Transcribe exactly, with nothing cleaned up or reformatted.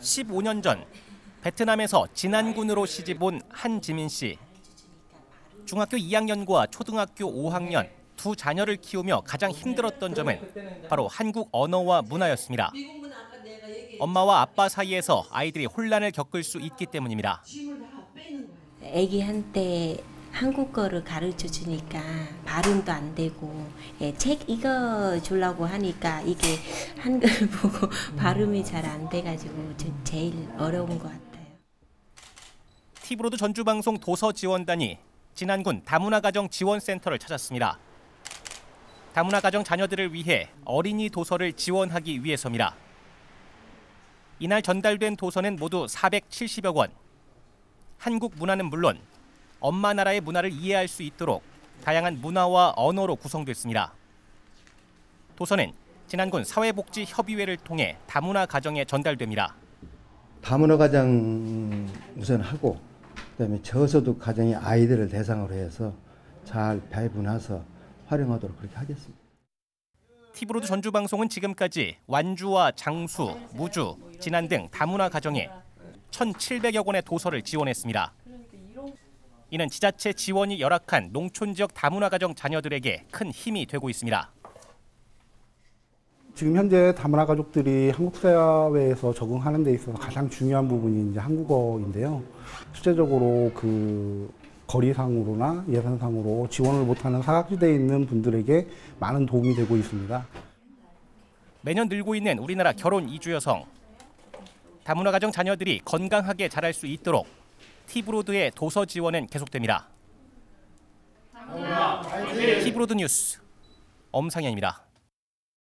십오 년 전 베트남에서 진안군으로 시집온 한지민 씨. 중학교 이 학년과 초등학교 오 학년 두 자녀를 키우며 가장 힘들었던 점은 바로 한국 언어와 문화였습니다. 엄마와 아빠 사이에서 아이들이 혼란을 겪을 수 있기 때문입니다. 아기한테 한국어를 가르쳐 주니까 발음도 안 되고, 예, 책 읽어 주려고 하니까 이게 한글 보고 발음이 잘 안 돼가지고 제일 어려운 것 같아요. 티브로드 전주방송 도서지원단이 진안군 다문화가정 지원센터를 찾았습니다. 다문화가정 자녀들을 위해 어린이 도서를 지원하기 위해서입니다. 이날 전달된 도서는 모두 사백칠십여 권. 한국 문화는 물론 엄마 나라의 문화를 이해할 수 있도록 다양한 문화와 언어로 구성됐습니다. 도서는 진안군 사회복지협의회를 통해 다문화 가정에 전달됩니다. 다문화 가정 우선 하고, 그다음에 저소득 가정의 아이들을 대상으로 해서 잘 배분해서 활용하도록 그렇게 하겠습니다. 티브로드 전주방송은 지금까지 완주와 장수, 무주, 진안 등 다문화 가정에 천칠백여 권의 도서를 지원했습니다. 이는 지자체 지원이 열악한 농촌 지역 다문화 가정 자녀들에게 큰 힘이 되고 있습니다. 지금 현재 다문화 가족들이 한국 사회에서 적응하는 데 있어서 가장 중요한 부분이 이제 한국어인데요. 실제적으로 그 거리상으로나 예산상으로 지원을 못하는 사각지대에 있는 분들에게 많은 도움이 되고 있습니다. 매년 늘고 있는 우리나라 결혼 이주 여성. 다문화 가정 자녀들이 건강하게 자랄 수 있도록 티브로드의 도서 지원은 계속됩니다. 티브로드 뉴스 엄상현입니다.